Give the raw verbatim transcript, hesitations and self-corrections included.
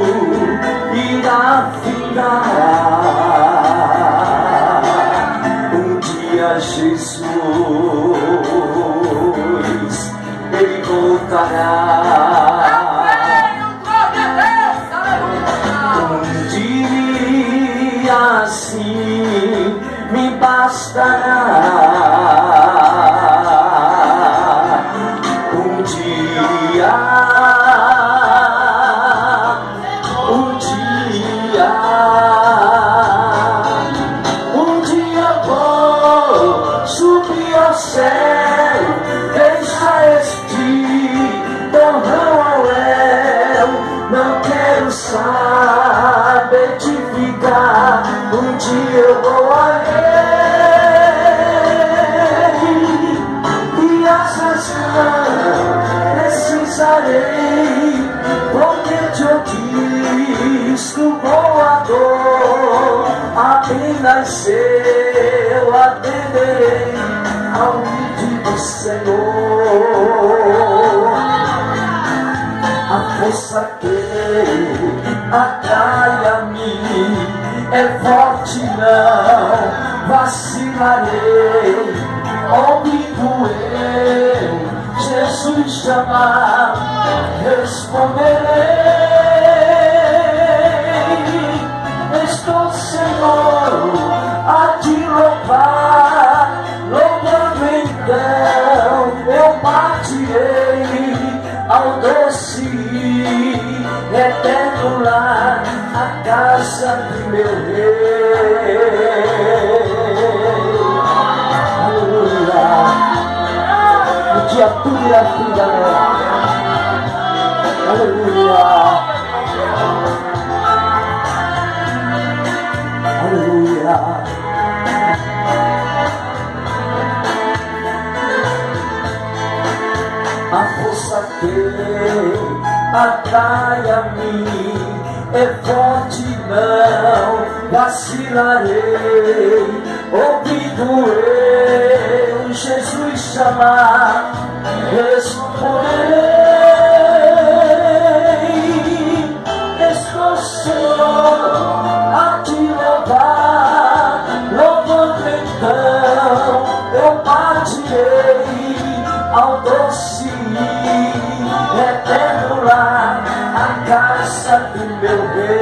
irá findar. Um dia Jesus, Ele voltará. Um dia assim me bastará. Um dia, um dia, um dia vou subir ao céu, deixa este torrão ao léu. Não quero saber de ficar, um dia eu vou além. E essas não precisarei, porque eu disco voador, apenas eu atenderei ao pedido do Senhor. A força que atrai a mim é forte, não vacilarei. Ouvindo eu Jesus chamar, responderei. Estou, Senhor, a te louvar. Louvando então eu partirei ao doce eterno lar, a casa do meu rei. Aleluia. O dia tudo irá findar. Aleluia. Aleluia. A força que atrai a mim é forte, não vacilarei. Ouvindo eu Jesus chamar, responderei. Estou, Senhor, a te louvar. Louvando então eu partirei ao doce eterno lar, a casa do meu rei.